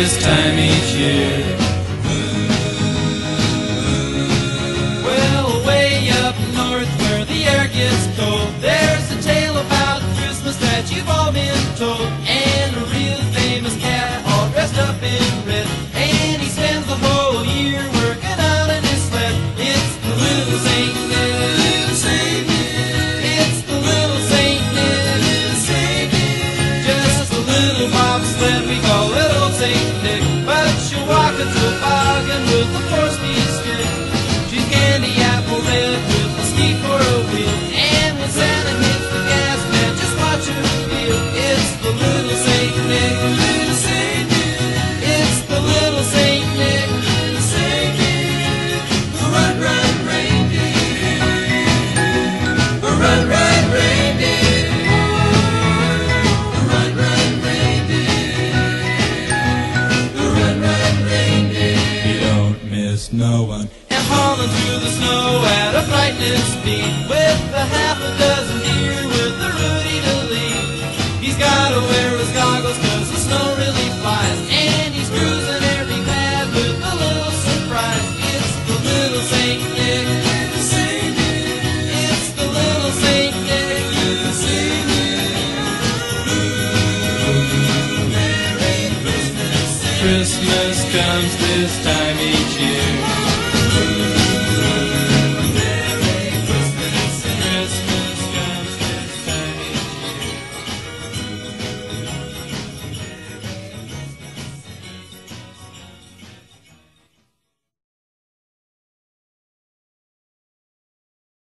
this time each year. Well, way up north where the air gets cold, there's a tale about Christmas that you've all been told. And a real famous cat all dressed up in red, and he spends the whole year working out in his sled. It's the little Saint Nick. It's the little Saint Nick. Just a little bobsled we call little Saint Nick. But she'll walk into a bargain with a four-speed stick. She's candy apple red with a ski for a wheel. And when Santa hits the gas, man, just watch her feel. It's the little Saint Nick. It's the little Saint Nick. Run, run, reindeer. Run, run, reindeer. Run, run, reindeer. Run, run, reindeer. You don't miss no one. And hauling through the snow at a frightening speed, with a half a dozen deer with a Rudy to lead. He's gotta wear his goggles 'cause the snow really flies, and he's cruising every pad with a little surprise. It's the little Saint